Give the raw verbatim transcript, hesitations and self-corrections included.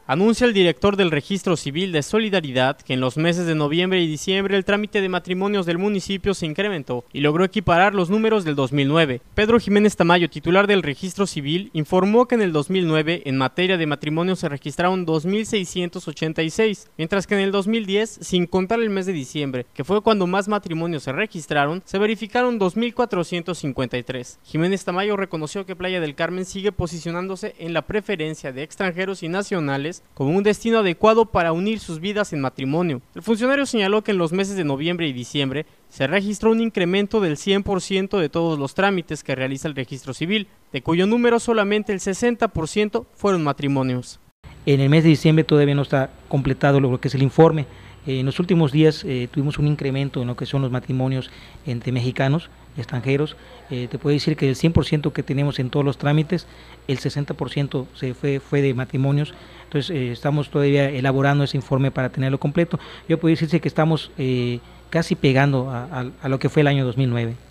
Anuncia el director del Registro Civil de Solidaridad que en los meses de noviembre y diciembre el trámite de matrimonios del municipio se incrementó y logró equiparar los números del dos mil nueve. Pedro Jiménez Tamayo, titular del Registro Civil, informó que en el dos mil nueve en materia de matrimonios se registraron dos mil seiscientos ochenta y seis, mientras que en el dos mil diez, sin contar el mes de diciembre, que fue cuando más matrimonios se registraron, se verificaron dos mil cuatrocientos cincuenta y tres. Jiménez Tamayo reconoció que Playa del Carmen sigue posicionándose en la preferencia de extranjeros y nacionales como un destino adecuado para unir sus vidas en matrimonio. El funcionario señaló que en los meses de noviembre y diciembre se registró un incremento del cien por ciento de todos los trámites que realiza el Registro Civil, de cuyo número solamente el sesenta por ciento fueron matrimonios. En el mes de diciembre todavía no está completado lo que es el informe. En los últimos días eh, tuvimos un incremento en lo que son los matrimonios entre mexicanos, extranjeros. Eh, te puedo decir que el cien por ciento que tenemos en todos los trámites, el sesenta por ciento se fue, fue de matrimonios. Entonces eh, estamos todavía elaborando ese informe para tenerlo completo. Yo puedo decirse que estamos eh, casi pegando a, a, a lo que fue el año dos mil nueve.